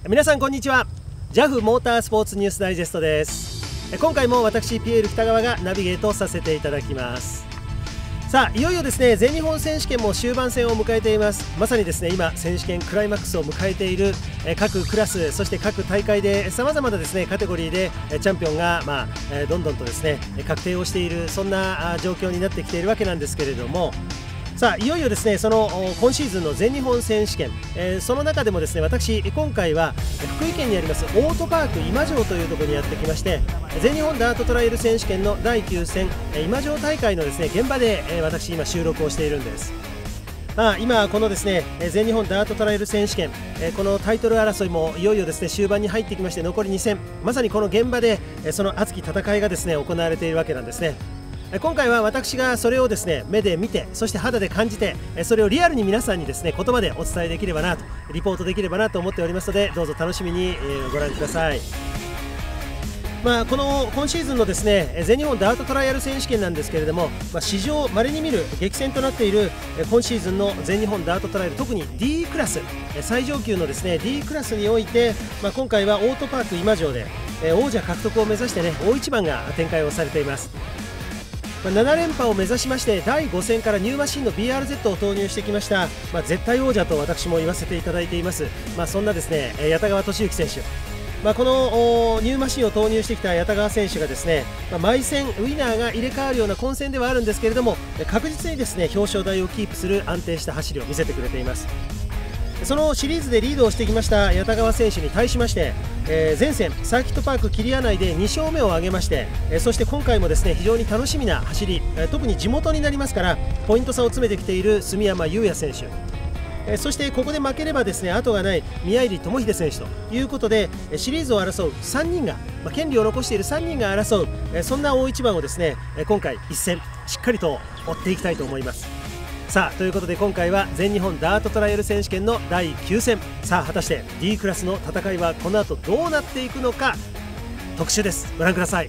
皆さんこんにちは。 JAF モータースポーツニュースダイジェストです。今回も私ピエール北川がナビゲートさせていただきます。さあいよいよですね、全日本選手権も終盤戦を迎えています。まさにですね今選手権クライマックスを迎えている各クラス、そして各大会でさまざまなですねカテゴリーでチャンピオンがどんどんとですね確定をしている、そんな状況になってきているわけなんですけれども、さあいよいよですねその今シーズンの全日本選手権、その中でもですね私今回は福井県にありますオートパーク今城というところにやってきまして、全日本ダートトライアル選手権の第9戦今城大会のですね現場で私今収録をしているんです。今このですね全日本ダートトライアル選手権、このタイトル争いもいよいよですね終盤に入ってきまして、残り2戦、まさにこの現場でその熱き戦いがですね行われているわけなんですね。今回は私がそれをですね目で見て、そして肌で感じて、それをリアルに皆さんにですね言葉でお伝えできればなと、リポートできればなと思っておりますので、どうぞ楽しみにご覧ください。この今シーズンのですね全日本ダートトライアル選手権なんですけれども、史上稀に見る激戦となっている今シーズンの全日本ダートトライアル、特に D クラス、最上級のですね D クラスにおいて、今回はオートパーク今城で王者獲得を目指してね大一番が展開をされています。7連覇を目指しまして第5戦からニューマシンの BRZ を投入してきました、絶対王者と私も言わせていただいています、そんなですね谷田川俊之選手、このニューマシンを投入してきた谷田川選手がですね、毎戦ウィナーが入れ替わるような混戦ではあるんですけれども、確実にですね表彰台をキープする安定した走りを見せてくれています。そのシリーズでリードをしてきました谷田川選手に対しまして、前線サーキットパークキリア内で2勝目を挙げまして、そして今回もですね非常に楽しみな走り、特に地元になりますからポイント差を詰めてきている住山優也選手、そしてここで負ければですね後がない宮入智秀選手ということで、シリーズを争う3人が、権利を残している3人が争う、そんな大一番をですね今回一戦しっかりと追っていきたいと思います。さあということで今回は全日本ダートトライアル選手権の第9戦、さあ果たして D クラスの戦いはこの後どうなっていくのか、特集です。ご覧ください。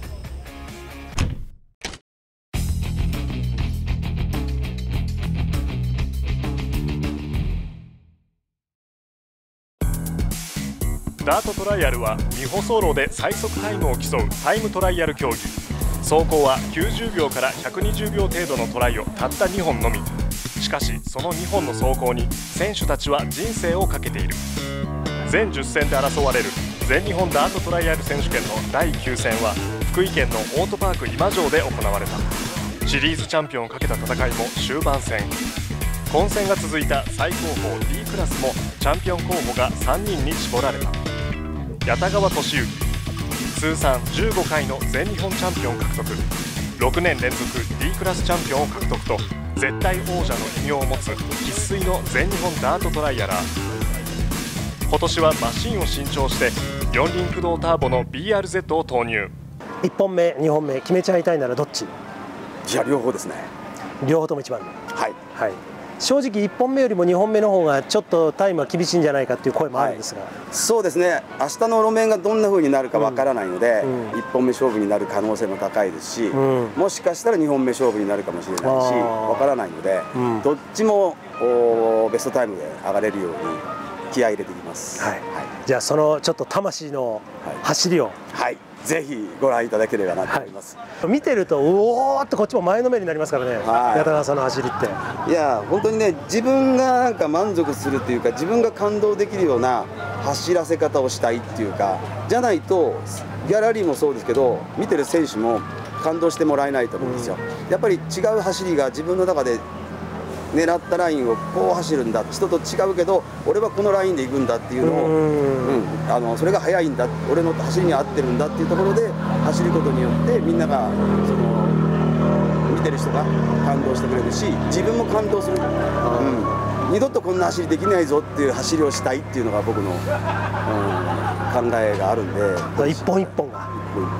ダートトライアルは未舗装路で最速タイムを競うタイムトライアル競技。走行は90秒から120秒程度のトライをたった2本のみ。しかしその2本の走行に選手たちは人生をかけている。全10戦で争われる全日本ダートトライアル選手権の第9戦は福井県のオートパーク今城で行われた。シリーズチャンピオンをかけた戦いも終盤戦。混戦が続いた最高峰 D クラスもチャンピオン候補が3人に絞られた。谷田川俊之、通算15回の全日本チャンピオン獲得、6年連続 D クラスチャンピオンを獲得と絶対王者の異名を持つ生粋の全日本ダートトライアラー。今年はマシンを新調して4輪駆動ターボの BRZ を投入。 1本目2本目決めちゃいたいならどっち？ いや両方ですね。 両方とも一番はい、 はい、正直1本目よりも2本目の方がちょっとタイムは厳しいんじゃないかっていう声もあるんですが、 そうですね、明日の路面がどんな風になるかわからないので、1本目勝負になる可能性も高いですし、もしかしたら2本目勝負になるかもしれないしわからないので、どっちもベストタイムで上がれるように気合い入れていきます。 じゃあそのちょっと魂の走りを、 ぜひご覧いただければなと思います。 見てるとうおーっとこっちも前のめりになりますからね、谷田川さんの走りって。 いや本当にね、自分がなんか満足するっていうか、自分が感動できるような走らせ方をしたいっていうか、じゃないとギャラリーもそうですけど見てる選手も感動してもらえないと思うんですよ。やっぱり違う走りが自分の中で狙ったラインをこう走るんだ、人と違うけど俺はこのラインで行くんだっていうのを、それが速いんだ、俺の走りに合ってるんだっていうところで走ることによってみんなが見てる人が感動してくれるし、自分も感動する、二度とこんな走りできないぞっていう走りをしたいっていうのが僕の、考えがあるんで、 一本一本が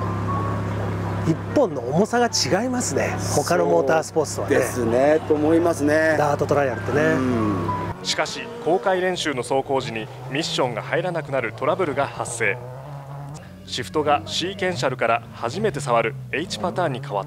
1本の重さが違いますね、他のモータースポーツとはね。 ですねと思いますね、 ダートトライアルってね。 しかし公開練習の走行時にミッションが入らなくなるトラブルが発生。シフトが C ケンシャルから初めて触る H パターンに変わった。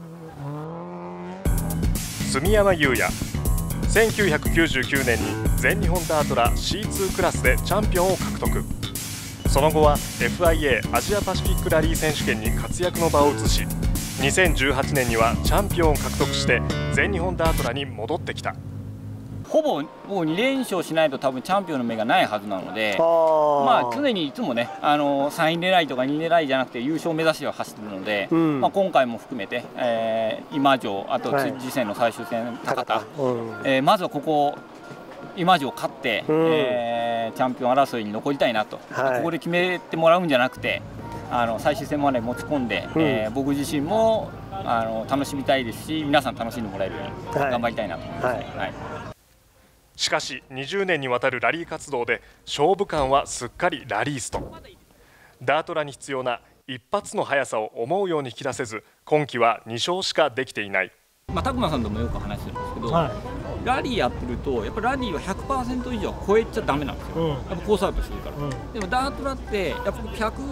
住山優也、1999年に全日本ダートラ C2 クラスでチャンピオンを獲得。 その後は FIA アジアパシフィックラリー選手権に活躍の場を移し、2018年にはチャンピオンを獲得して全日本ダートラに戻ってきた。 ほぼもう2連勝しないと多分チャンピオンの目がないはずなので、常にいつもね3位狙いとか2位狙いじゃなくて優勝を目指しては走ってるので、今回も含めて、今城、あと次戦の最終戦高田、まずはここ今城勝って、チャンピオン争いに残りたいなと、ここで決めてもらうんじゃなくて最終戦まで持ち込んで、僕自身も楽しみたいですし、皆さん楽しんでもらえるように頑張りたいなと思います。 しかし20年にわたるラリー活動で勝負感はすっかりラリースト。ダートラに必要な一発の速さを思うように引き出せず、今季は2勝しかできていない。 拓磨さんともよく話してるんですけど、ラリーやってるとやっぱラリーは 100% 以上超えちゃダメなんですよ、やっぱコースアウトするから、でもダートラってやっぱ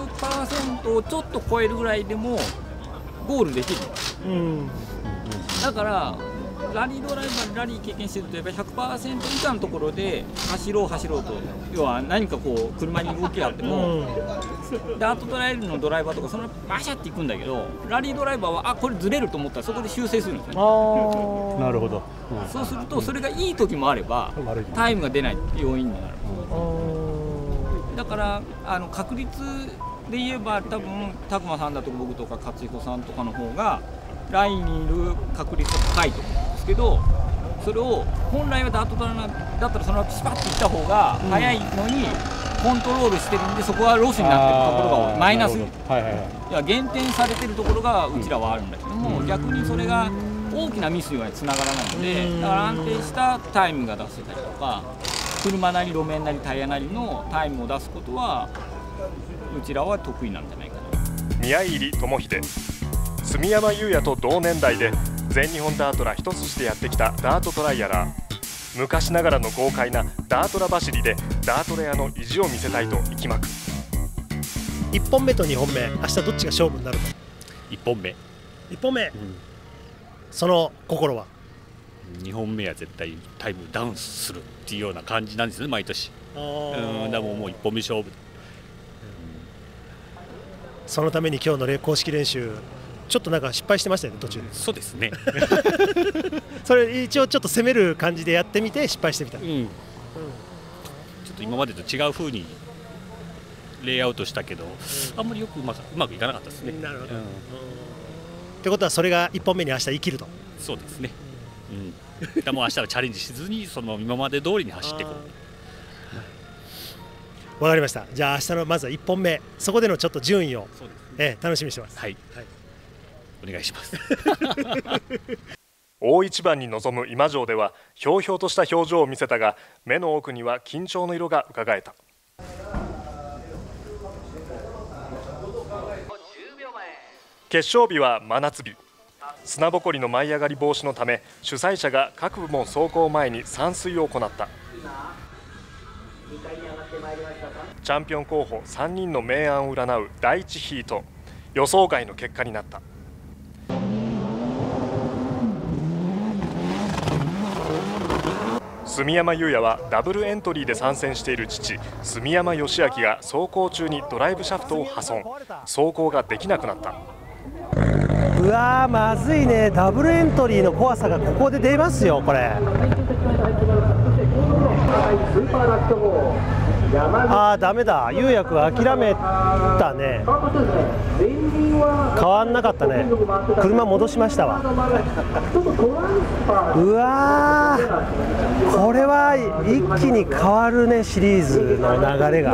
100% をちょっと超えるぐらいでもゴールできる、だからラリードライバーでラリー経験してるとやっぱり 100% 以下のところで走ろうと、要は何かこう車に動きがあっても、ダートトライアルのドライバーとかそのバシャっていくんだけど、ラリードライバーはこれずれると思ったらそこで修正するんですよね。 なるほど。 そうするとそれがいい時もあればタイムが出ない要因になる。だから確率で言えば多分拓磨さんだとか僕とか勝彦さんとかの方がラインにいる確率が高いと思うんですけど、それを本来はダートトラだったらそのままスパッといった方が速いのにコントロールしてるんで、そこはロスになってるところが多い、マイナス、減点されてるところがうちらはあるんだけども、逆にそれが大きなミスにはつながらないので、だから安定したタイムが出せたりとか、車なり路面なりタイヤなりのタイムを出すことはうちらは得意なんじゃないかな。 宮入智秀、住山優也と同年代で全日本ダートラ一筋でやってきたダートトライアラー。昔ながらの豪快なダートラ走りでダートレアの意地を見せたいと息巻く。 1本目と2本目、明日どっちが勝負になるの ？1本目。 1本目、その心は 2本目は絶対タイムダウンするっていうような感じなんですね、毎年。だからもう1本目勝負、 そのために今日の公式練習ちょっとなんか失敗してましたよね、途中で。 そうですねそれ一応ちょっと攻める感じでやってみて失敗してみた、ちょっと今までと違う風にレイアウトしたけど、あんまりよくうまくいかなかったですね。 なるほど、ってことはそれが1本目に明日生きると。 そうですね、でも明日はチャレンジしずにその今まで通りに走っていこう。わかりました。じゃあ明日のまずは1本目、そこでのちょっと順位を、楽しみにしてます。 お願いします大一番に臨む今城ではひょうひょうとした表情を見せたが、目の奥には緊張の色がうかがえた。決勝日は真夏日。砂ぼこりの舞い上がり防止のため主催者が各部門走行前に散水を行った。チャンピオン候補3人の明暗を占う第1ヒート、予想外の結果になった。住山優也はダブルエントリーで参戦している父住山義明が走行中にドライブシャフトを破損、走行ができなくなった。 うわー、まずいね。ダブルエントリーの怖さがここで出ますよ、これ。あー、ダメだ、優也君諦めたね。変わんなかったね。車戻しましたわ。うわー、これは一気に変わるね、シリーズの流れが。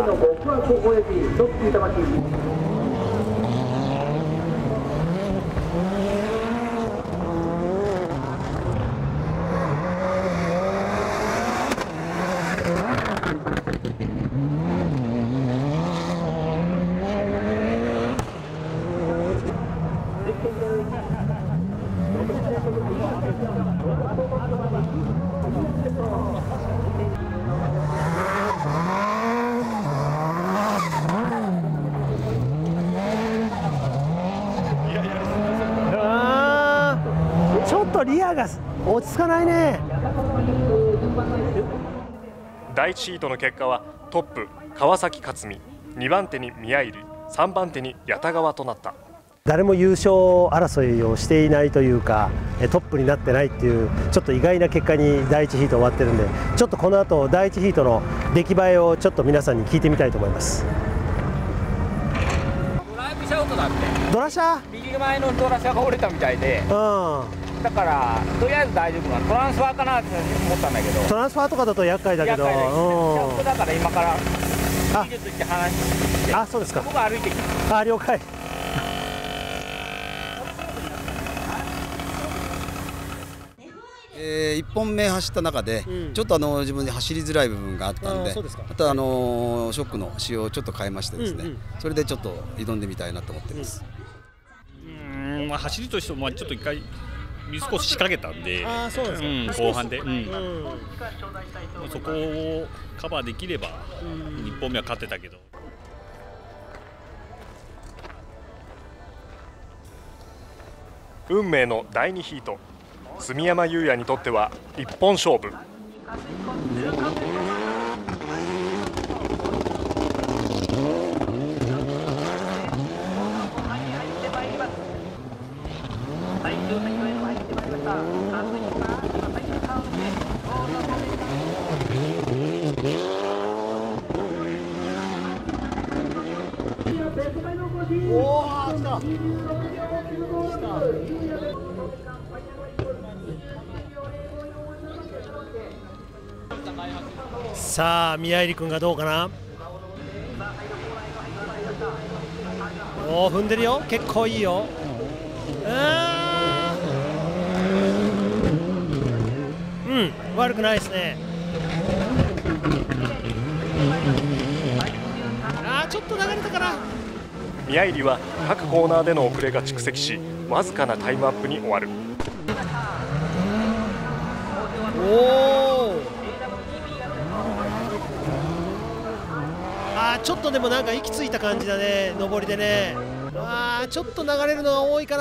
ちょっとリアが落ち着かないね。 第1ヒートの結果はトップ川崎克美、 2番手に宮入、3番手に谷田川となった。 誰も優勝争いをしていないというか、トップになってないっていうちょっと意外な結果に第1ヒート終わってるんで、ちょっとこの後第1ヒートの出来栄えをちょっと皆さんに聞いてみたいと思います。 ドライブシャウトだって。 ドラシャ？ 右前のドラシャが折れたみたいで。だからとりあえず大丈夫な、トランスファーかなって思ったんだけど。 トランスファーとかだと厄介だけど。 だから今から技術って話して。 あ、そうですか。 僕は歩いてきた。 あ、了解。 1本目走った中で、ちょっと自分で走りづらい部分があったんで、あとショックの仕様をちょっと変えましてですね、それでちょっと挑んでみたいなと思っています。 まあ、走りとしてもちょっと一回水越し仕掛けたんで、後半で、そこをカバーできれば1本目は勝ってたけど。 運命の第2ヒート、住山裕也にとっては一本勝負。 さあ宮入君がどうかな。おお、踏んでるよ、結構いいよ。悪くないですね。ちょっと流れたかな。 宮入は各コーナーでの遅れが蓄積し、わずかなタイムアップに終わる。 ちょっとでもなんか息ついた感じだね、上りでね。ちょっと流れるのが多いか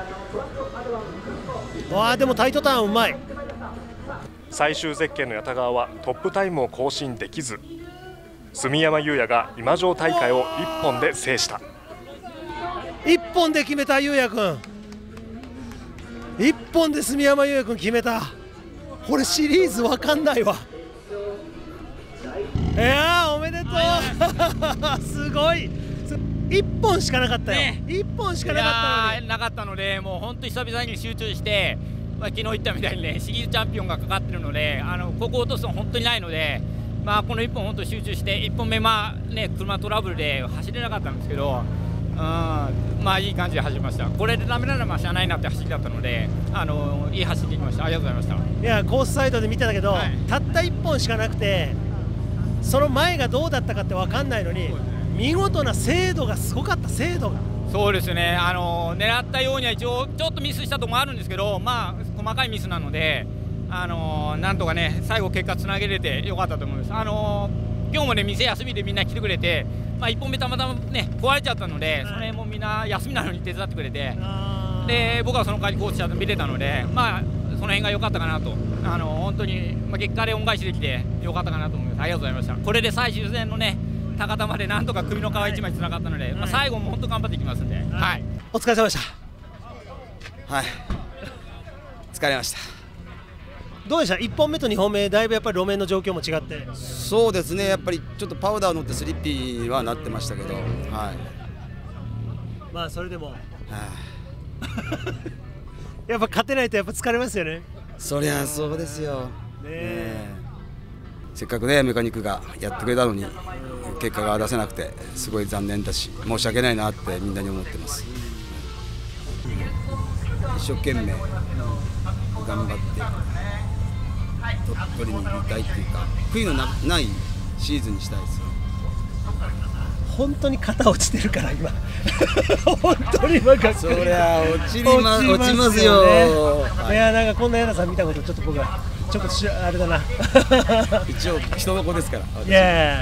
な。でもタイトターンうまい。 最終ゼッケンの谷田川はトップタイムを更新できず、住山裕也が今城大会を1本で制した。 1本で決めた裕也君、1本で住山裕也君決めた。これシリーズわかんないわ。いやー、おめでとうすごい。1本しかなかったよ、1本しかなかったのに。 なかったので、もう本当久々に集中して、昨日言ったみたいにね、シリーズチャンピオンがかかってるので、ここ落とすの本当にないので、この1本本当集中して、1本目車トラブルで走れなかったんですけど、いい感じで走りました。これでダメならしゃあないなって走りだったので、いい走りできました。ありがとうございました。 いや、コースサイドで見てたけど、たった1本しかなくて、その前がどうだったかって分かんないのに、見事な精度がすごかった。精度がそうですね、狙ったようには一応ちょっとミスしたところもあるんですけど、細かいミスなので、なんとかね最後結果つなげれてよかったと思います。今日もね店休みでみんな来てくれて、1本目たまたまね壊れちゃったので、その辺もみんな休みなのに手伝ってくれて、で僕はその代わりコーチちゃんと見れたので、その辺が良かったかなと。本当に、結果で恩返しできてよかったかなと思います。ありがとうございました。これで最終戦のね高田までなんとか首の皮1枚つながったので、最後も本当頑張っていきますんで、 お疲れ様でした。 疲れました。 どうでした1本目と2本目、だいぶやっぱり路面の状況も違って。 そうですね、やっぱりちょっとパウダー乗ってスリッピーはなってましたけど、 それでもやっぱ勝てないとやっぱ疲れますよね。 そりゃそうですよ、せっかくねメカニックがやってくれたのに結果が出せなくてすごい残念だし、申し訳ないなってみんなに思ってます。一生懸命頑張って取りに行きたいっていうか、悔いのないシーズンにしたいですよ。 本当に肩落ちてるから今本当に今がっそりゃ落ちますよ。 いや、なんかこんな柳さん見たことちょっと僕はちょっとあれだな一応人の子ですから。 いや、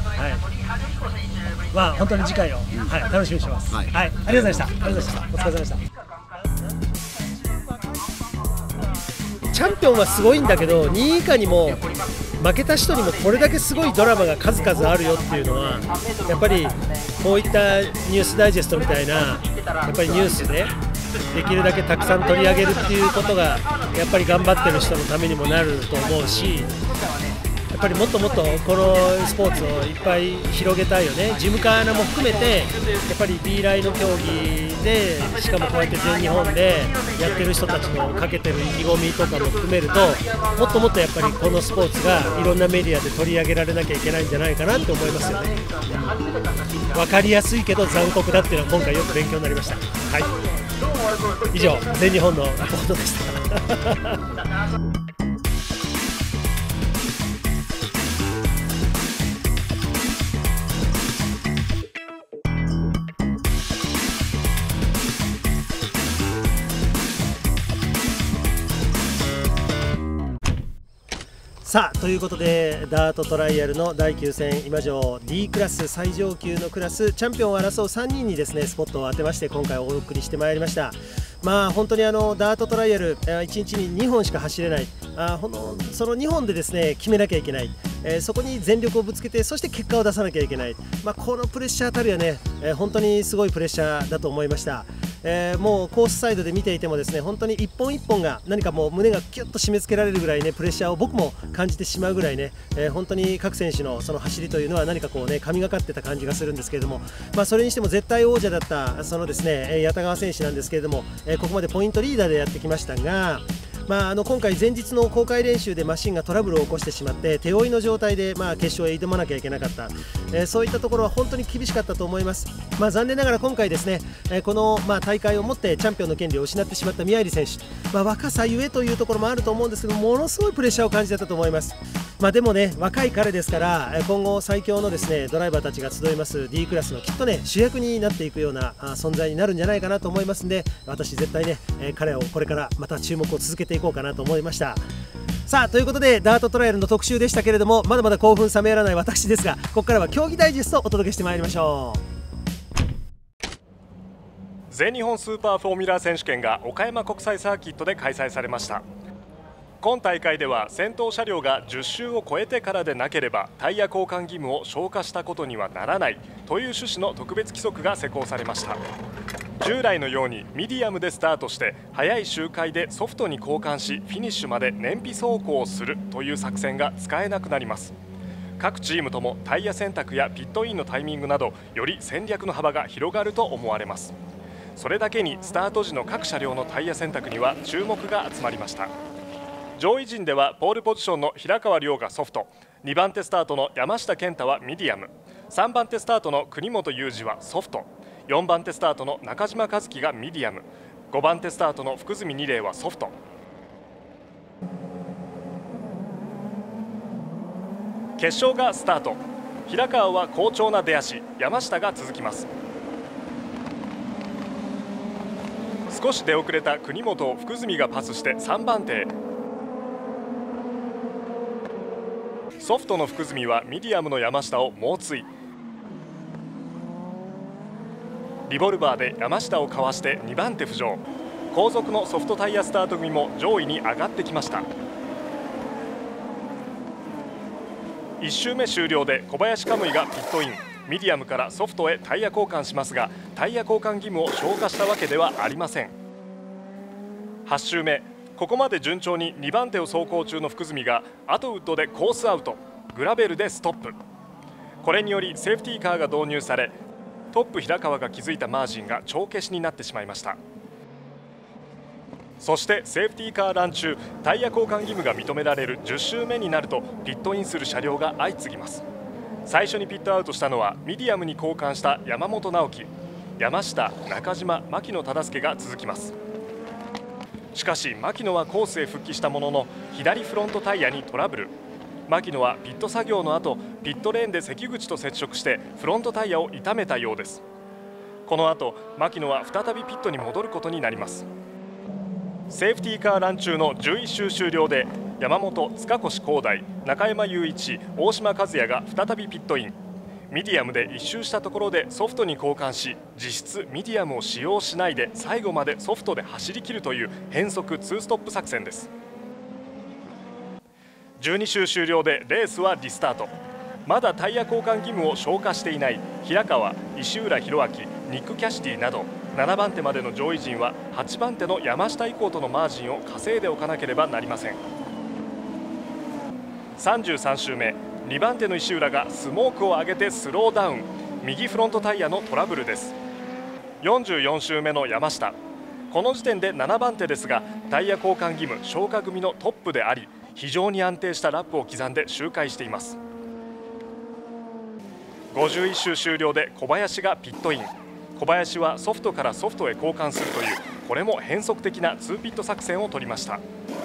本当に次回を、楽しみにしてます。ありがとうございました。お疲れ様でした。チャンピオンはすごいんだけど、2位以下にも負けた人にもこれだけすごいドラマが数々あるよっていうのは、やっぱりこういったニュースダイジェストみたいなやっぱりニュースでできるだけたくさん取り上げるっていうことがやっぱり頑張ってる人のためにもなると思うし、やっぱりもっともっとこのスポーツをいっぱい広げたいよね。ジムカーナも含めてやっぱり B ライの競技で、しかもこうやって全日本でやってる人たちのかけてる意気込みとかも含めると、もっともっとやっぱりこのスポーツがいろんなメディアで取り上げられなきゃいけないんじゃないかなって思いますよね。分かりやすいけど残酷だっていうのは今回よく勉強になりました。はい、以上全日本のリポートでした。さあということでダートトライアルの第9戦今城 D クラス最上級のクラスチャンピオンを争う3人にですねスポットを当てまして今回お送りしてまいりました。まあ本当にダートトライアル1日に2本しか走れない、その2本でですね決めなきゃいけない、そこに全力をぶつけてそして結果を出さなきゃいけない、このプレッシャーたるやね、本当にすごいプレッシャーだと思いました。もうコースサイドで見ていてもですね本当に一本一本が何かもう胸がキュッと締め付けられるぐらいねプレッシャーを僕も感じてしまうぐらいね、本当に各選手のその走りというのは何かこうね神がかってた感じがするんですけれども、それにしても絶対王者だったそのですね八田川選手なんですけれども、ここまでポイントリーダーでやってきましたが。今回、前日の公開練習でマシンがトラブルを起こしてしまって手負いの状態で決勝へ挑まなきゃいけなかった、そういったところは本当に厳しかったと思います。残念ながら今回ですねこの大会をもってチャンピオンの権利を失ってしまった宮入選手、若さゆえというところもあると思うんですけどものすごいプレッシャーを感じてたと思います。でもね若い彼ですから今後最強のですねドライバーたちが集います D クラスのきっとね主役になっていくような存在になるんじゃないかなと思いますんで、私絶対ね彼をこれからまた注目を続けていこうかなと思いました。さあということでダートトライアルの特集でしたけれども、まだまだ興奮冷めやらない私ですが、ここからは競技ダイジェストをお届けしてまいりましょう。 全日本スーパーフォーミュラー選手権が岡山国際サーキットで開催されました。今大会では先頭車両が10周を超えてからでなければタイヤ交換義務を消化したことにはならないという趣旨の特別規則が施行されました。従来のようにミディアムでスタートして早い周回でソフトに交換しフィニッシュまで燃費走行をするという作戦が使えなくなります。各チームともタイヤ選択やピットインのタイミングなどより戦略の幅が広がると思われます。それだけにスタート時の各車両のタイヤ選択には注目が集まりました。上位陣ではポールポジションの平川亮がソフト、2番手スタートの山下健太はミディアム、3番手スタートの国本裕二はソフト、4番手スタートの中島和樹がミディアム、5番手スタートの福住二玲はソフト。決勝がスタート。平川は好調な出足、山下が続きます。少し出遅れた国本を福住がパスして3番手へ。ソフトの福住はミディアムの山下を猛追。リボルバーで山下をかわして2番手浮上。後続のソフトタイヤスタート組も上位に上がってきました。1周目終了で小林カムイがピットイン。ミディアムからソフトへタイヤ交換しますが、タイヤ交換義務を消化したわけではありません。8周目、ここまで順調に2番手を走行中の福住がアトウッドでコースアウト、グラベルでストップ。これによりセーフティーカーが導入され、トップ平川が築いたマージンが帳消しになってしまいました。そしてセーフティーカーラン中、タイヤ交換義務が認められる10周目になるとピットインする車両が相次ぎます。最初にピットアウトしたのはミディアムに交換した山本直樹、山下、中島、牧野忠介が続きます。しかし牧野はコースへ復帰したものの左フロントタイヤにトラブル。牧野はピット作業の後ピットレーンで関口と接触してフロントタイヤを傷めたようです。この後牧野は再びピットに戻ることになります。セーフティーカーラン中の11周終了で山本、塚越光大、中山雄一、大島和也が再びピットイン。ミディアムで1周したところでソフトに交換し、実質ミディアムを使用しないで最後までソフトで走り切るという変則2ストップ作戦です。 12周終了でレースはリスタート。まだタイヤ交換義務を消化していない平川、石浦宏明、ニック・キャシディなど7番手までの上位陣は8番手の山下以降とのマージンを稼いでおかなければなりません。33周目、2番手の石浦がスモークを上げてスローダウン、右フロントタイヤのトラブルです。44周目の山下、この時点で7番手ですがタイヤ交換義務消化組のトップであり、非常に安定したラップを刻んで周回しています。51周終了で小林がピットイン。小林はソフトからソフトへ交換するという、これも変則的な2ピット作戦を取りました。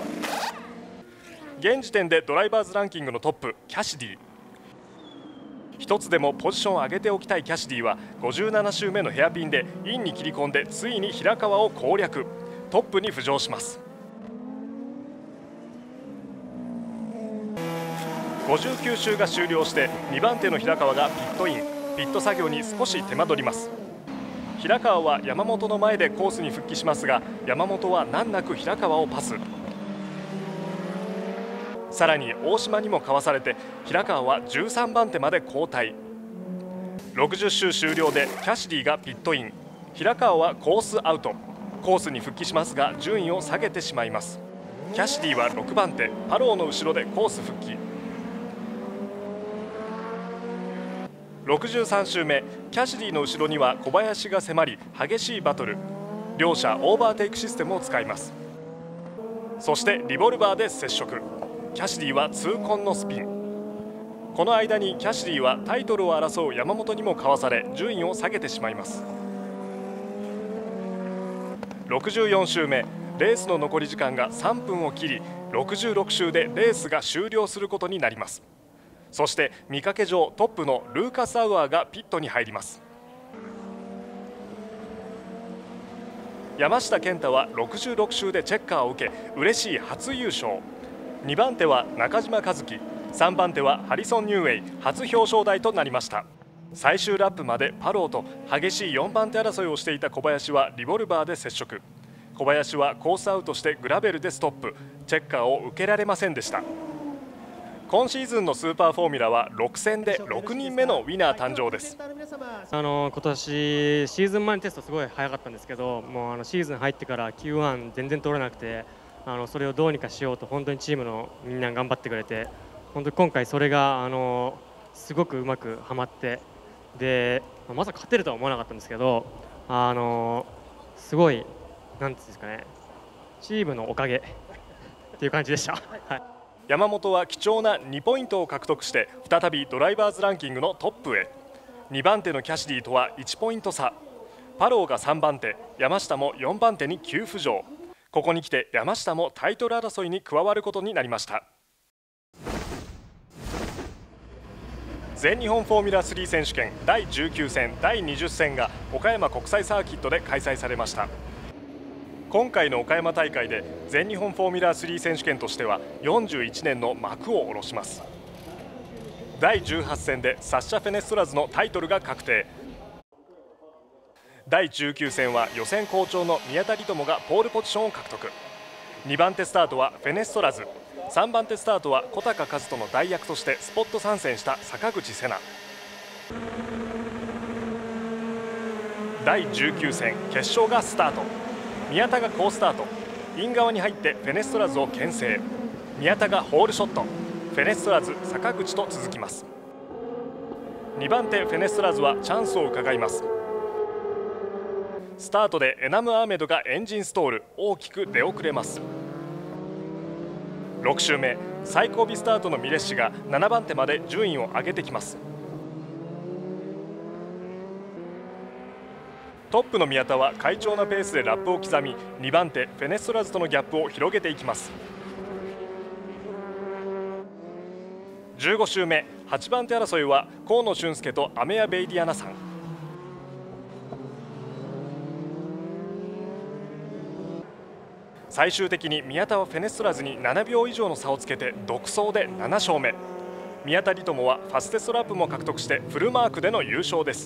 現時点でドライバーズランキングのトップキャシディ。一つでもポジションを上げておきたいキャシディは57周目のヘアピンでインに切り込んでついに平川を攻略、トップに浮上します。59周が終了して2番手の平川がピットイン。ピット作業に少し手間取ります。平川は山本の前でコースに復帰しますが、山本は難なく平川をパス。さらに大島にもかわされて平川は13番手まで後退。60周終了でキャシディがピットイン。平川はコースアウト。コースに復帰しますが順位を下げてしまいます。キャシディは6番手、パローの後ろでコース復帰。63周目、キャシディの後ろには小林が迫り激しいバトル。両者オーバーテイクシステムを使います。そしてリボルバーで接触。キャシディは痛恨のスピン。この間にキャシディはタイトルを争う山本にもかわされ順位を下げてしまいます。64周目、レースの残り時間が3分を切り66周でレースが終了することになります。そして見かけ上トップのルーカス・アウアーがピットに入ります。山下健太は66周でチェッカーを受け嬉しい初優勝。2番手は中島和樹、3番手はハリソン・ニューウェイ、初表彰台となりました。最終ラップまでパローと激しい4番手争いをしていた小林はリボルバーで接触。小林はコースアウトしてグラベルでストップ。チェッカーを受けられませんでした。今シーズンのスーパーフォーミュラは6戦で6人目のウィナー誕生です。 今年シーズン前のテストすごい早かったんですけど、もうシーズン入ってから Q1 全然取れなくて、それをどうにかしようと本当にチームのみんな頑張ってくれて、本当に今回それがすごくうまくはまって、でまさか勝てるとは思わなかったんですけど、すごいなんていうんですかね、チームのおかげっていう感じでした。はい、 山本は貴重な2ポイントを獲得して再びドライバーズランキングのトップへ。2番手のキャシディとは1ポイント差。パローが3番手、山下も4番手に急浮上。ここに来て山下もタイトル争いに加わることになりました。全日本フォーミュラ3選手権第19戦第20戦が岡山国際サーキットで開催されました。今回の岡山大会で全日本フォーミュラ3選手権としては41年の幕を下ろします。第18戦でサッシャ・フェネストラズのタイトルが確定。第19戦は予選好調の宮田理友がポールポジションを獲得。2番手スタートはフェネストラズ、3番手スタートは小高和人の代役としてスポット参戦した坂口瀬名。第19戦決勝がスタート。宮田が好スタート。イン側に入ってフェネストラズを牽制。宮田がホールショット。フェネストラズ、坂口と続きます。2番手フェネストラズはチャンスを伺います。スタートでエナム・アーメドがエンジンストール、大きく出遅れます。6周目、最後尾スタートのミレッシが7番手まで順位を上げてきます。トップの宮田は快調なペースでラップを刻み、2番手フェネストラズとのギャップを広げていきます。15周目、8番手争いは河野俊介とアメヤ・ベイディアナさん。最終的に宮田はフェネストラズに7秒以上の差をつけて独走で7勝目。宮田理友はファステストラップも獲得してフルマークでの優勝です。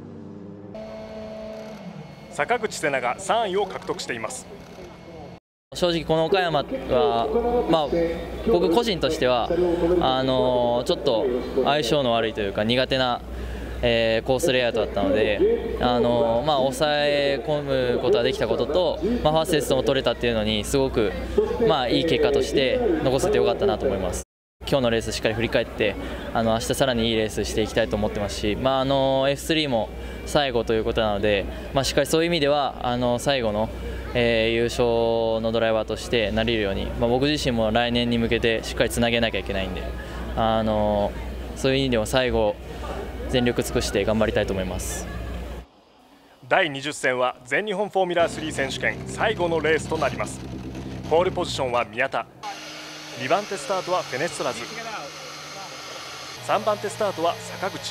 坂口瀬名が3位を獲得しています。 正直この岡山は、僕個人としてはちょっと相性の悪いというか苦手な、コースレイアウトだったので、抑え込むことができたことと、ファーストセットも取れたっていうのにすごく、いい結果として残せてよかったなと思います。今日のレースしっかり振り返って明日さらにいいレースしていきたいと思ってますし、F3 も最後ということなので、しっかりそういう意味では最後の優勝のドライバーとしてなれるように、僕自身も来年に向けてしっかりつなげなきゃいけないんで、そういう意味では最後全力尽くして頑張りたいと思います。 第20戦は全日本フォーミュラー3選手権最後のレースとなります。ポールポジションは宮田、2番手スタートはフェネストラズ、3番手スタートは坂口。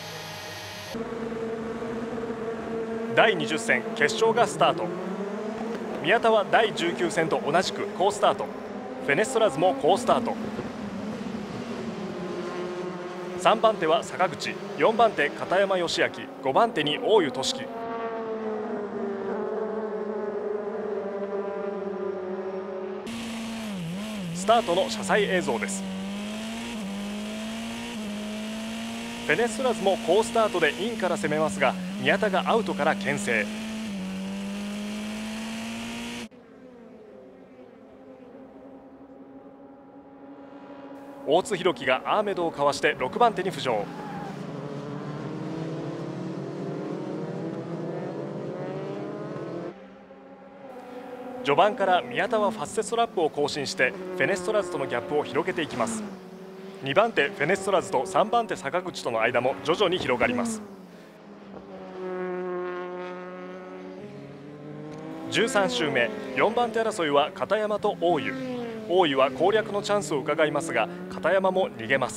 第20戦決勝がスタート。宮田は第19戦と同じく好スタート、フェネストラズも好スタート。3番手は坂口、4番手片山義明、5番手に大湯俊樹。スタートの車載映像です。フェネストラズも好スタートでインから攻めますが、宮田がアウトから牽制。大津弘樹がアーメドをかわして6番手に浮上。序盤から宮田はファステストラップを更新してフェネストラズとのギャップを広げていきます。2番手フェネストラズと3番手坂口との間も徐々に広がります。13周目、4番手争いは片山と大湯。大湯は攻略のチャンスを伺いますが、片山も逃げます。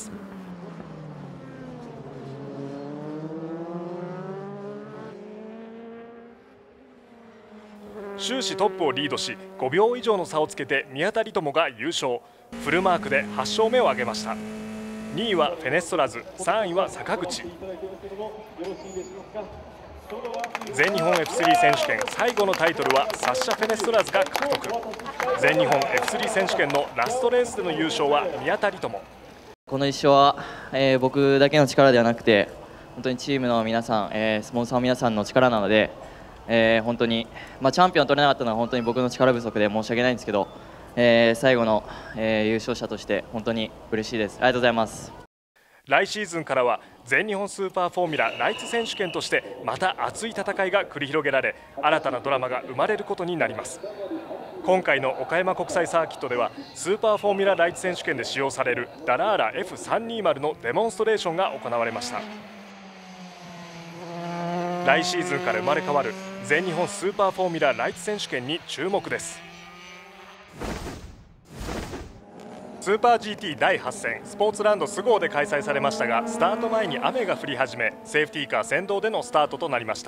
終始トップをリードし、5秒以上の差をつけて宮田理友が優勝。フルマークで8勝目を挙げました。2位はフェネストラズ、3位は坂口。全日本 F3 選手権最後のタイトルはサッシャ・フェネストラズが獲得。全日本 F3 選手権のラストレースでの優勝は宮田理友。 この1勝は、僕だけの力ではなくて本当にチームの皆さん、スポンサーの皆さんの力なので、本当に、チャンピオン取れなかったのは本当に僕の力不足で申し訳ないんですけど、最後の、優勝者として本当に嬉しいです。ありがとうございます。 来シーズンからは全日本スーパーフォーミュラライツ選手権としてまた熱い戦いが繰り広げられ、新たなドラマが生まれることになります。今回の岡山国際サーキットではスーパーフォーミュラライツ選手権で使用されるダラーラ F320 のデモンストレーションが行われました。来シーズンから生まれ変わる全日本スーパーフォーミュラライツ選手権に注目です。スーパー GT 第8戦スポーツランド菅生で開催されましたが、スタート前に雨が降り始め、セーフティーカー先導でのスタートとなりました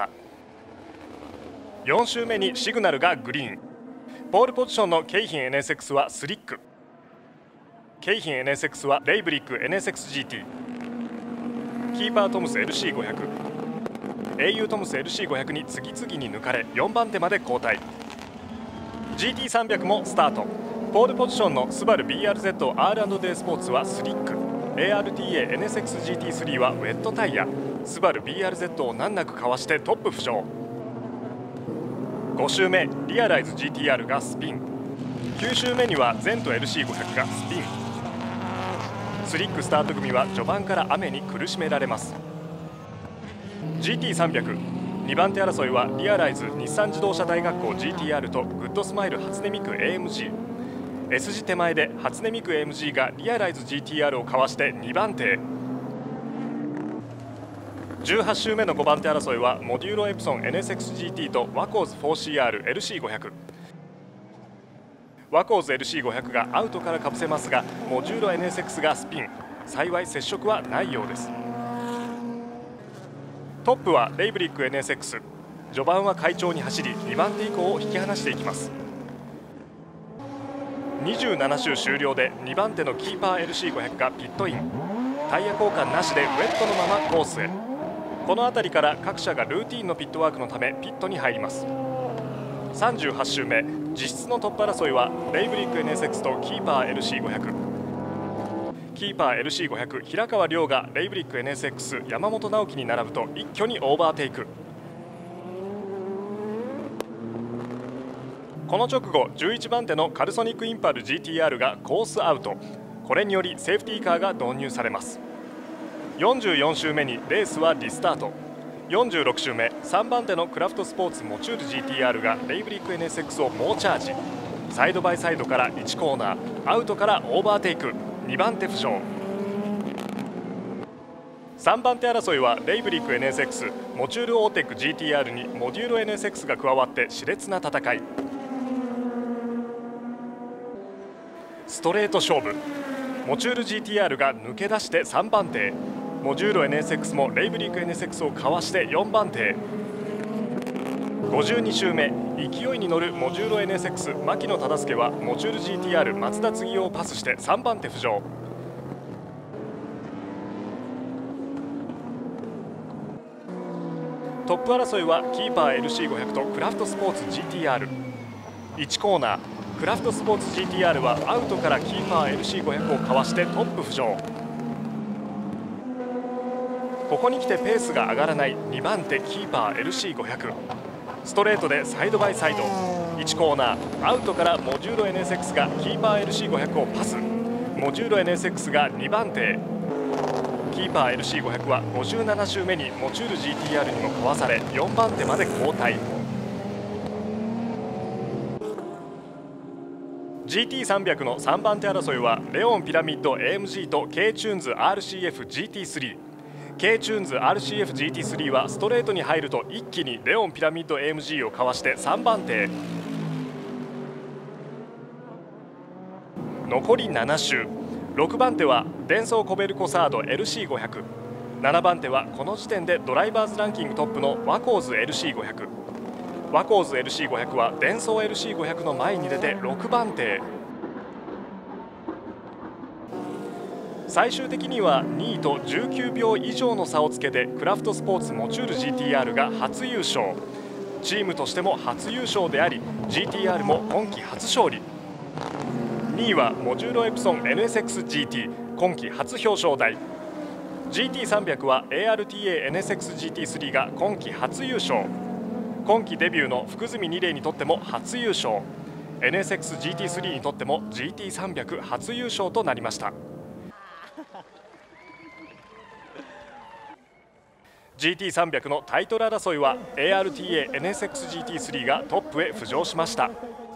。4周目にシグナルがグリーン。ポールポジションのケイヒン NSX はスリック。ケイヒン NSX はレイブリック NSXGT。キーパートムス LC500、au トムス LC500 に次々に抜かれ4番手まで後退。 GT300 もスタート。ポールポジションのスバル BRZ R&D スポーツはスリック。 ARTA NSXGT3 はウェットタイヤ。スバル BRZ を難なくかわしてトップ浮上。5周目リアライズ GTR がスピン。9周目にはゼント LC500 がスピン。スリックスタート組は序盤から雨に苦しめられます。 GT300、2番手争いはリアライズ日産自動車大学校 GTR とグッドスマイル初音ミク AMG。 S 字手前で初音ミク AMG がリアライズ GTR をかわして2番手へ。18周目の5番手争いはモデューロエプソン NSXGT とワコーズ 4CR LC500。 ワコーズ LC500 がアウトからかぶせますが、モデューロ NSX がスピン。幸い接触はないようです。トップはレイブリック NSX。 序盤は快調に走り2番手以降を引き離していきます。27周終了で2番手のキーパー LC500 がピットイン。タイヤ交換なしでウェットのままコースへ。この辺りから各社がルーティンのピットワークのためピットに入ります。 38周目、実質のトップ争いはレイブリック NSX とキーパー LC500。キーパー LC500 平川亮がレイブリック NSX 山本直樹に並ぶと一挙にオーバーテイク。この直後、11番手のカルソニックインパル GTR がコースアウト。これによりセーフティーカーが導入されます。44周目にレースはリスタート。46周目、3番手のクラフトスポーツモチュール GTR がレイブリック NSX を猛チャージ。サイドバイサイドから1コーナー、アウトからオーバーテイク。2番手浮上。3番手争いはレイブリック NSX、モチュールオーテック GTR にモデュール NSX が加わって熾烈な戦い。ストレート勝負。モチュール GTR が抜け出して3番手、モジュール NSX もレイブリック NSX をかわして4番手。52周目、勢いに乗るモジュール NSX 牧野忠介はモジュール GTR 松田継夫をパスして3番手浮上。トップ争いはキーパー LC500 とクラフトスポーツ GTR。 1コーナー、クラフトスポーツ GTR はアウトからキーパー LC500 をかわしてトップ浮上。ここに来てペースが上がらない2番手キーパー LC500。ストレートでサイドバイサイド。1コーナー、アウトからモジュール NSX がキーパー LC500 をパス。モジュール NSX が2番手。キーパー LC500 は57周目にモジュール GTR にもかわされ4番手まで後退。GT300 の3番手争いはレオンピラミッド AMG と K チューンズ RCF GT3。 K チューンズ RCF GT3 はストレートに入ると一気にレオンピラミッド AMG をかわして3番手。残り7周、6番手はデンソーコベルコサード LC500。 7番手はこの時点でドライバーズランキングトップのワコーズ LC500。 ワコーズ LC500 はデンソー LC500 の前に出て6番手。最終的には2位と19秒以上の差をつけてクラフトスポーツモチュール GTR が初優勝。チームとしても初優勝であり GTR も今季初勝利。2位はモジュールエプソン NSXGT、 今季初表彰台。 GT300 は ARTA NSXGT3 が今季初優勝。今季デビューの福住二玲にとっても初優勝。 NSXGT3 にとっても GT300 初優勝となりました。GT300 のタイトル争いは ARTA NSXGT3 がトップへ浮上しました。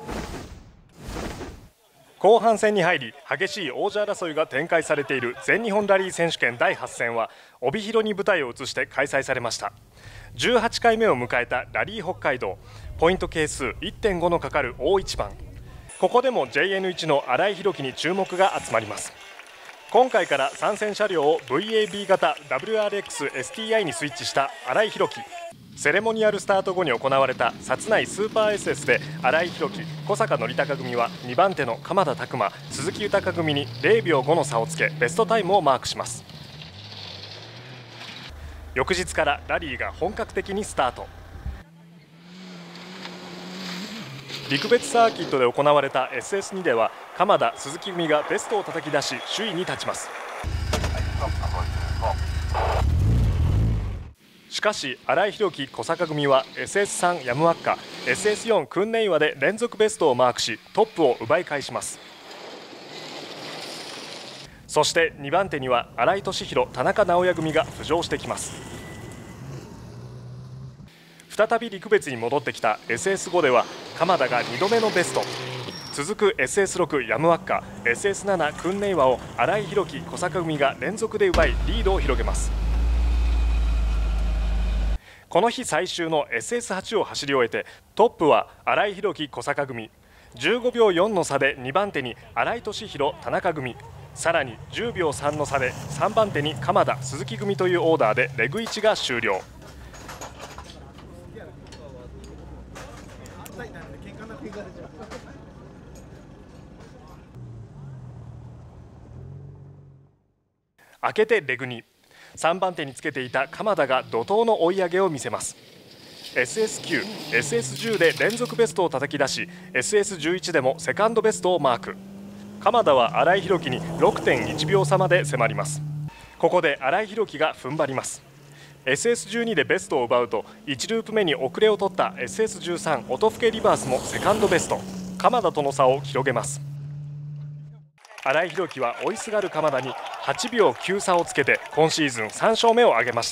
後半戦に入り激しい王者争いが展開されている全日本ラリー選手権第8戦は帯広に舞台を移して開催されました。18回目を迎えたラリー北海道、ポイント係数 1.5 のかかる大一番。ここでも JN1 の新井宏樹に注目が集まります。今回から参戦車両を VAB 型 WRX-STI にスイッチした新井宏樹。セレモニアルスタート後に行われた薩内スーパー SS で新井宏樹、小坂則孝組は2番手の鎌田拓馬、鈴木豊組に0秒5の差をつけベストタイムをマークします。翌日からラリーが本格的にスタート。陸別サーキットで行われた SS2 では鎌田・鈴木組がベストを叩き出し首位に立ちます。しかし新井宏樹・小坂組は SS3 ヤムワッカ、SS4 クンネイワで連続ベストをマークしトップを奪い返します。そして2番手には新井俊弘・田中直哉組が浮上してきます。再び陸別に戻ってきた SS5 では鎌田が2度目のベスト。続く SS6 ヤムワッカ、SS7 クンネイワを新井宏樹・小坂組が連続で奪いリードを広げます。この日最終の SS8 を走り終えてトップは新井宏樹・小坂組、15秒4の差で2番手に新井俊弘・田中組、さらに10秒3の差で3番手に鎌田・鈴木組というオーダーでレグ1が終了。明けてレグ2、3番手につけていた鎌田が怒涛の追い上げを見せます。 SS9、SS10 で連続ベストを叩き出し SS11 でもセカンドベストをマーク。鎌田は新井宏樹に 6.1 秒差まで迫ります。ここで新井宏樹が踏ん張ります。SS12 でベストを奪うと1ループ目に遅れを取った SS13 音更リバースもセカンドベスト。鎌田との差を広げます。新井宏樹は追いすがる鎌田に8秒9差をつけて今シーズン3勝目を挙げました。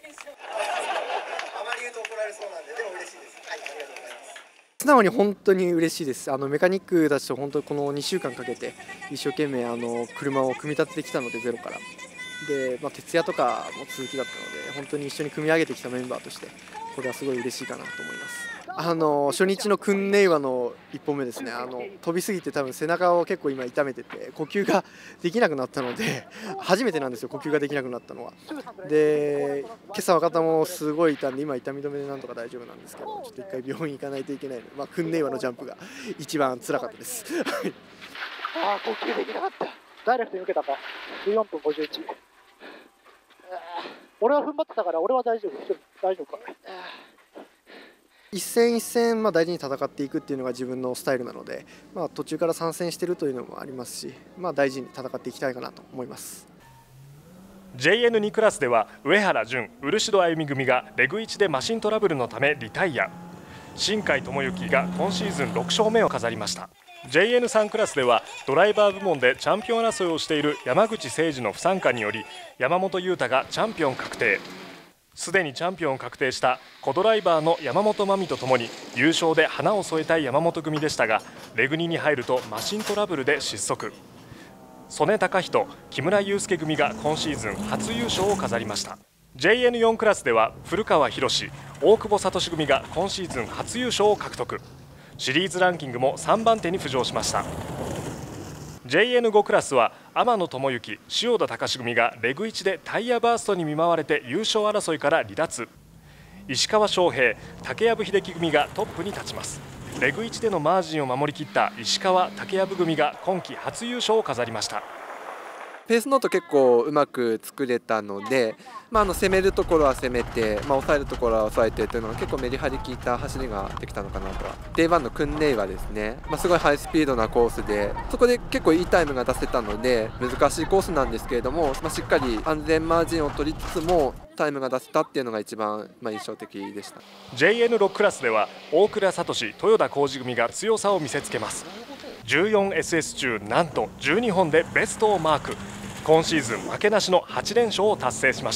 素直に本当に嬉しいです。メカニックたちと本当にこの2週間かけて一生懸命車を組み立ててきたのでゼロからで、徹夜とかも続きだったので本当に一緒に組み上げてきたメンバーとしてこれはすごい嬉しいかなと思います。初日のクンネイワの1本目ですね、飛びすぎて多分背中を結構今痛めてて呼吸ができなくなったので初めてなんですよ、呼吸ができなくなったのは。で今朝若田もすごい痛んで今痛み止めでなんとか大丈夫なんですけど、ちょっと一回病院行かないといけないので、クンネイワのジャンプが一番辛かったです呼吸できなかった。ダイレクトに受けたか14分51。俺は踏ん張ってたから俺は大丈夫か。一戦一戦大事に戦っていくっていうのが自分のスタイルなので、途中から参戦しているというのもありますし、大事に戦っていきたいかなと思います。 JN2 クラスでは上原潤、漆戸あゆみ組がレグ1でマシントラブルのためリタイア。新海智之が今シーズン6勝目を飾りました。 JN3 クラスではドライバー部門でチャンピオン争いをしている山口誠二の不参加により山本裕太がチャンピオン確定。すでにチャンピオン確定したコドライバーの山本真美とともに優勝で花を添えたい山本組でしたが、レグ2に入るとマシントラブルで失速。曽根貴人、木村祐介組が今シーズン初優勝を飾りました。 JN4 クラスでは古川博、大久保聡組が今シーズン初優勝を獲得。シリーズランキングも3番手に浮上しました。 JN5 クラスは天野智之、塩田隆組がレグ1でタイヤバーストに見舞われて優勝争いから離脱。石川翔平、竹藪秀樹組がトップに立ちます。レグ1でのマージンを守りきった石川・竹藪組が今季初優勝を飾りました。 ペースノート結構うまく作れたので、攻めるところは攻めて、抑えるところは抑えてというのが結構メリハリ効いた走りができたのかなとは。Day1 のクンネイはですね、すごいハイスピードなコースでそこで結構いいタイムが出せたので難しいコースなんですけれども、しっかり安全マージンを取りつつもタイムが出せたっていうのが一番印象的でした。 JN6 クラスでは大倉聡、豊田浩二組が強さを見せつけます。 14SS 中なんと12本でベストをマーク。今シーズン負けなしの8連勝を達成しました。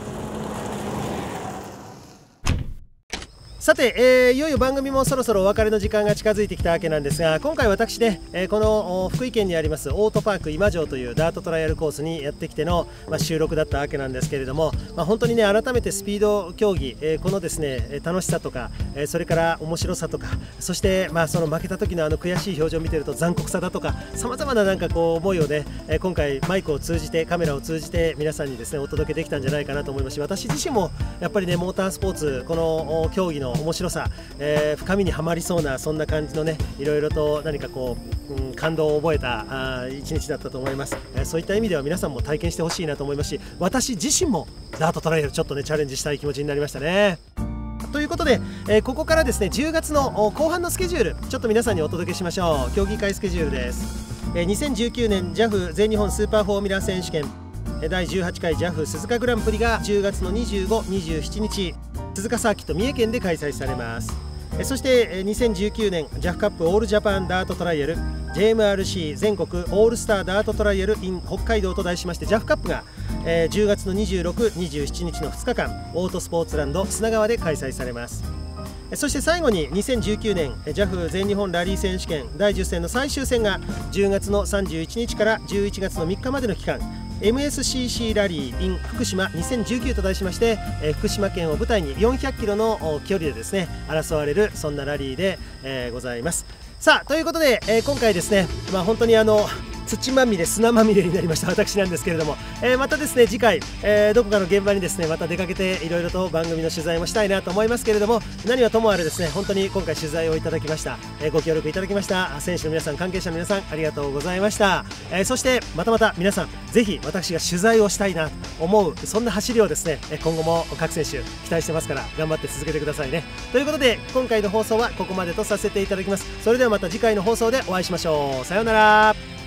さて、いよいよ番組もそろそろお別れの時間が近づいてきたわけなんですが、今回私ね、この福井県にありますオートパーク今城というダートトライアルコースにやってきての、収録だったわけなんですけれども、本当にね改めてスピード競技、このですね楽しさとか、それから面白さとか、そしてその負けた時の悔しい表情を見てると残酷さだとか、さまざまな思いをね、今回マイクを通じてカメラを通じて皆さんにですねお届けできたんじゃないかなと思いますし、私自身もやっぱりねモータースポーツこの競技の面白さ、深みにはまりそうなそんな感じのねいろいろと何か感動を覚えた一日だったと思います。そういった意味では皆さんも体験してほしいなと思いますし、私自身もダートトライアルちょっとねチャレンジしたい気持ちになりましたね。ということで、ここからですね10月の後半のスケジュールちょっと皆さんにお届けしましょう。競技会スケジュールです。2019年 JAF 全日本スーパーフォーミュラ選手権第18回 JAF 鈴鹿グランプリが10月の25、27日鈴鹿サーキット三重県で開催されます。そして2019年 JAF カップオールジャパンダートトライアル JMRC 全国オールスターダートトライアル in 北海道と題しまして JAF カップが10月の26、27日の2日間オートスポーツランド砂川で開催されます。そして最後に2019年 JAF 全日本ラリー選手権第10戦の最終戦が10月の31日から11月の3日までの期間MSCC ラリー in 福島2019と題しまして、福島県を舞台に400キロの距離でですね争われるそんなラリーで、ございます。さあということで、今回ですね、本当に土まみれ砂まみれになりました私なんですけれども、またですね次回、どこかの現場にですねまた出かけていろいろと番組の取材もしたいなと思いますけれども、何はともあれですね本当に今回取材をいただきました、ご協力いただきました選手の皆さん関係者の皆さんありがとうございました。そしてまたまた皆さんぜひ私が取材をしたいな思う、そんな走りをですね今後も各選手期待してますから、頑張って続けてくださいね。ということで今回の放送はここまでとさせていただきます。それではまた次回の放送でお会いしましょう。さようなら。